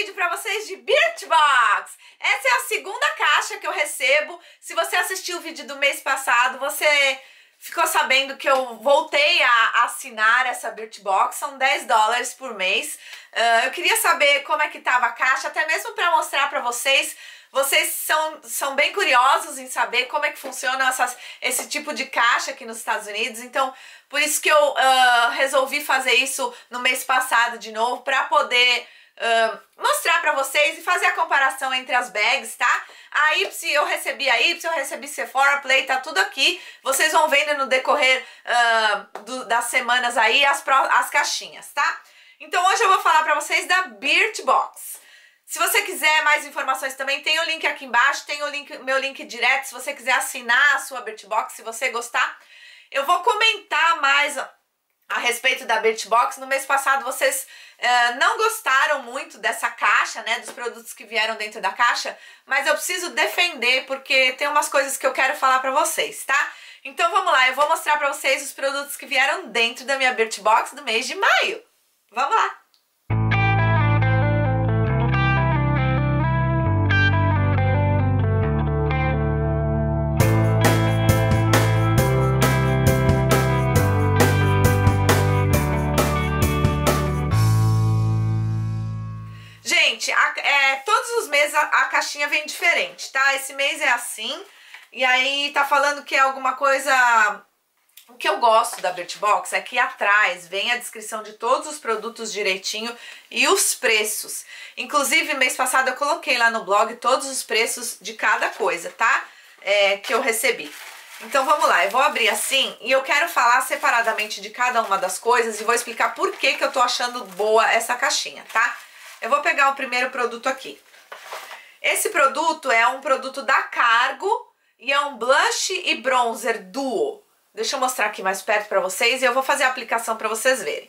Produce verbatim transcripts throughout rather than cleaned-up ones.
vídeo para vocês de Birchbox. Essa é a segunda caixa que eu recebo. Se você assistiu o vídeo do mês passado, você ficou sabendo que eu voltei a assinar essa Birchbox. São dez dólares por mês. Uh, eu queria saber como é que tava a caixa, até mesmo para mostrar para vocês. Vocês são, são bem curiosos em saber como é que funciona essas, esse tipo de caixa aqui nos Estados Unidos. Então, por isso que eu uh, resolvi fazer isso no mês passado de novo, para poder uh, mostrar para vocês e fazer a comparação entre as bags, tá? A Ipsy, eu recebi a Ipsy, eu recebi Sephora Play, tá tudo aqui. Vocês vão vendo no decorrer uh, do, das semanas aí as, pro, as caixinhas, tá? Então, hoje eu vou falar para vocês da Birchbox. Se você quiser mais informações também, tem o link aqui embaixo, tem o link, meu link direto, se você quiser assinar a sua Birchbox, se você gostar. Eu vou comentar mais a, a respeito da Birchbox. No mês passado vocês uh, não gostaram muito dessa caixa, né, dos produtos que vieram dentro da caixa, mas eu preciso defender porque tem umas coisas que eu quero falar pra vocês, tá? Então vamos lá, eu vou mostrar pra vocês os produtos que vieram dentro da minha Birchbox do mês de maio. Vamos lá! Gente, a, é, todos os meses a, a caixinha vem diferente, tá? Esse mês é assim, e aí tá falando que é alguma coisa... O que eu gosto da Birchbox é que atrás vem a descrição de todos os produtos direitinho e os preços. Inclusive, mês passado eu coloquei lá no blog todos os preços de cada coisa, tá? É, que eu recebi. Então vamos lá, eu vou abrir assim e eu quero falar separadamente de cada uma das coisas e vou explicar por que que eu tô achando boa essa caixinha, tá? Eu vou pegar o primeiro produto aqui. Esse produto é um produto da Cargo e é um blush e bronzer duo. Deixa eu mostrar aqui mais perto pra vocês e eu vou fazer a aplicação pra vocês verem.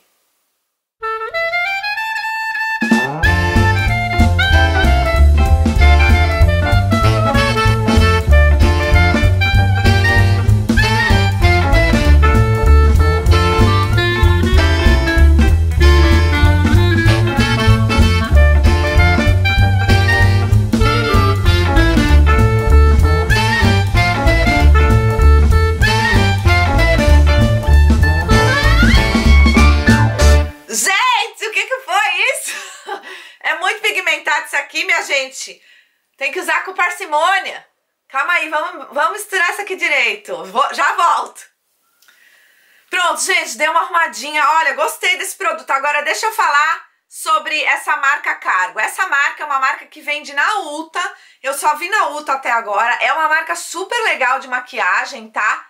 Isso aqui, minha gente, tem que usar com parcimônia. Calma aí, vamos, vamos misturar isso aqui direito. Vou, já volto. Pronto, gente, dei uma arrumadinha. Olha, gostei desse produto. Agora deixa eu falar sobre essa marca Cargo. Essa marca é uma marca que vende na Ulta. Eu só vi na Ulta até agora. É uma marca super legal de maquiagem, tá?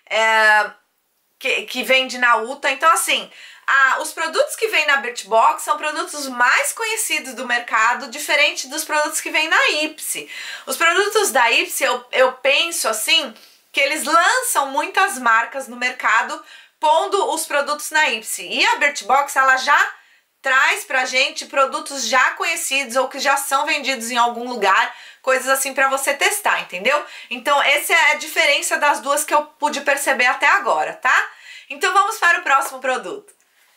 É, que, que vende na Ulta. Então, assim... Ah, os produtos que vêm na Birchbox são produtos mais conhecidos do mercado, diferente dos produtos que vêm na Ipsy. Os produtos da Ipsy, eu, eu penso assim, que eles lançam muitas marcas no mercado, pondo os produtos na Ipsy. E a Birchbox, ela já traz pra gente produtos já conhecidos ou que já são vendidos em algum lugar, coisas assim pra você testar, entendeu? Então, essa é a diferença das duas que eu pude perceber até agora, tá? Então, vamos para o próximo produto.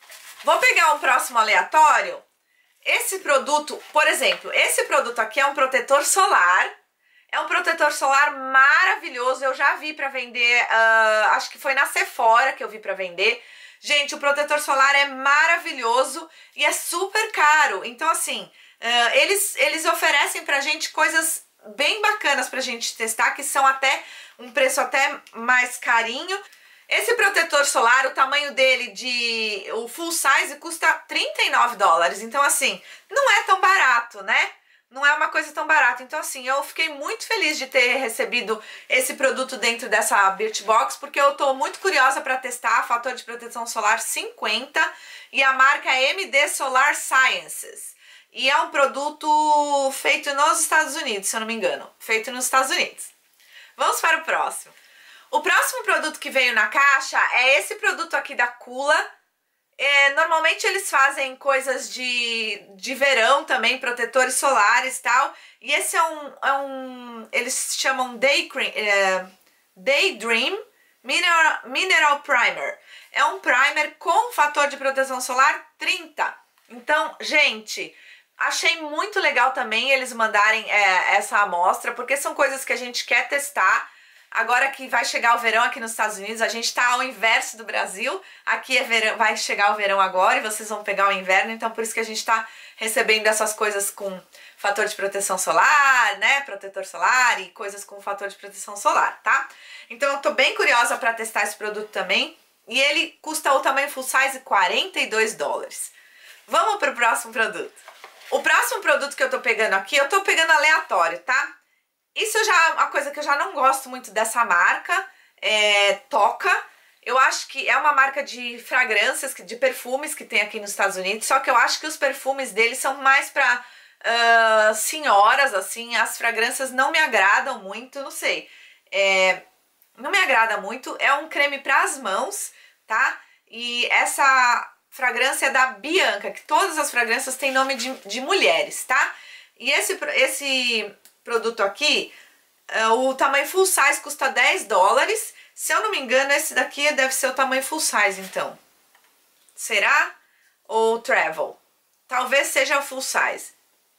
Vou pegar um próximo aleatório. Esse produto, por exemplo, esse produto aqui é um protetor solar. É um protetor solar maravilhoso. Eu já vi para vender, uh, acho que foi na Sephora que eu vi para vender. Gente, o protetor solar é maravilhoso e é super caro. Então, assim, uh, eles, eles oferecem pra gente coisas bem bacanas pra gente testar, que são até um preço até mais carinho. Esse protetor solar, o tamanho dele de o full size custa trinta e nove dólares. Então, assim, não é tão barato, né? Não é uma coisa tão barata. Então, assim, eu fiquei muito feliz de ter recebido esse produto dentro dessa Birchbox, porque eu tô muito curiosa para testar. Fator de proteção solar cinquenta e a marca é M D Solar Sciences. E é um produto feito nos Estados Unidos, se eu não me engano. Feito nos Estados Unidos. Vamos para o próximo. O próximo produto que veio na caixa é esse produto aqui da Coola. É, normalmente eles fazem coisas de, de verão também, protetores solares e tal. E esse é um, é um eles chamam Day Cream, é, Daydream Mineral, Mineral Primer. É um primer com fator de proteção solar trinta. Então, gente, Achei muito legal também eles mandarem é, essa amostra, porque são coisas que a gente quer testar. Agora que vai chegar o verão aqui nos Estados Unidos, a gente tá ao inverso do Brasil. Aqui é verão, vai chegar o verão agora e vocês vão pegar o inverno, então por isso que a gente tá recebendo essas coisas com fator de proteção solar, né, protetor solar e coisas com fator de proteção solar, tá? Então eu tô bem curiosa para testar esse produto também. E ele custa o tamanho full size quarenta e dois dólares. Vamos pro próximo produto. O próximo produto que eu tô pegando aqui, eu tô pegando aleatório, tá? Isso já é uma coisa que eu já não gosto muito dessa marca, é Toca. Eu acho que é uma marca de fragrâncias, de perfumes que tem aqui nos Estados Unidos, só que eu acho que os perfumes deles são mais pra uh, senhoras, assim, as fragrâncias não me agradam muito, não sei. É, não me agrada muito, é um creme para as mãos, tá? E essa fragrância é da Bianca, que todas as fragrâncias têm nome de, de mulheres, tá? E esse, esse produto aqui, uh, o tamanho full size custa dez dólares. Se eu não me engano, esse daqui deve ser o tamanho full size, então. Será? Ou travel? Talvez seja o full size,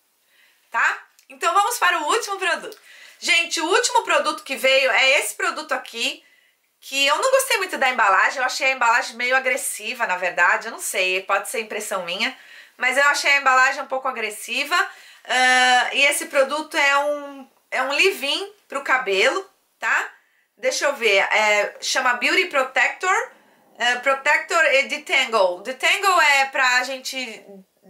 tá? Então vamos para o último produto. Gente, o último produto que veio é esse produto aqui, que eu não gostei muito da embalagem. Eu achei a embalagem meio agressiva, na verdade. Eu não sei, pode ser impressão minha, mas eu achei a embalagem um pouco agressiva. Uh, e esse produto é um, é um leave-in pro cabelo, tá? Deixa eu ver, é, chama Beauty Protector, é, Protector e Detangle. Detangle é pra gente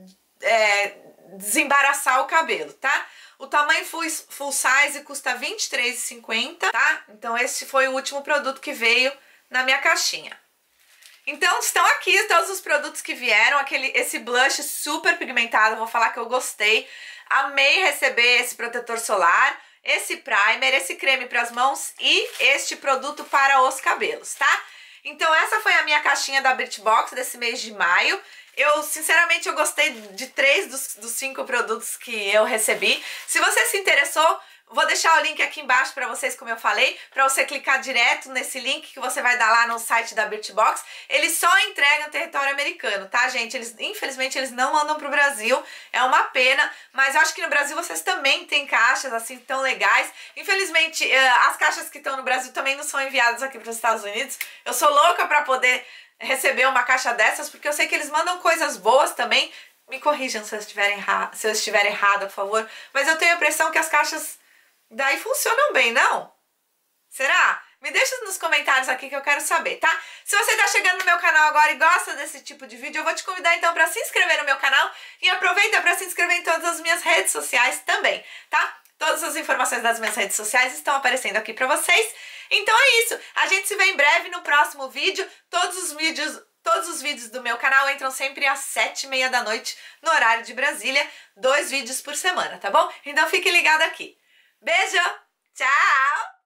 é, desembaraçar o cabelo, tá? O tamanho full, full size custa vinte e três reais e cinquenta centavos, tá? Então esse foi o último produto que veio na minha caixinha. Então estão aqui todos os produtos que vieram, aquele, esse blush super pigmentado, vou falar que eu gostei. Amei receber esse protetor solar, esse primer, esse creme para as mãos e este produto para os cabelos, tá? Então essa foi a minha caixinha da Birchbox desse mês de maio. Eu, sinceramente, eu gostei de três dos, dos cinco produtos que eu recebi. Se você se interessou, vou deixar o link aqui embaixo para vocês, como eu falei, para você clicar direto nesse link que você vai dar lá no site da Birchbox. Eles só entregam no território americano, tá, gente? Eles, infelizmente, eles não mandam pro Brasil. É uma pena, mas eu acho que no Brasil vocês também têm caixas, assim, tão legais. Infelizmente, as caixas que estão no Brasil também não são enviadas aqui para os Estados Unidos. Eu sou louca para poder receber uma caixa dessas, porque eu sei que eles mandam coisas boas também. Me corrijam se eu estiver errada, se eu estiver errada, por favor. Mas eu tenho a impressão que as caixas daí funcionam bem, não? Será? Me deixa nos comentários aqui que eu quero saber, tá? Se você tá chegando no meu canal agora e gosta desse tipo de vídeo, eu vou te convidar então para se inscrever no meu canal e aproveita para se inscrever em todas as minhas redes sociais também, tá? Todas as informações das minhas redes sociais estão aparecendo aqui para vocês. Então é isso. A gente se vê em breve no próximo vídeo. Todos os vídeos, todos os vídeos do meu canal entram sempre às sete e meia da noite no horário de Brasília. Dois vídeos por semana, tá bom? Então fique ligado aqui. Beijo! Tchau!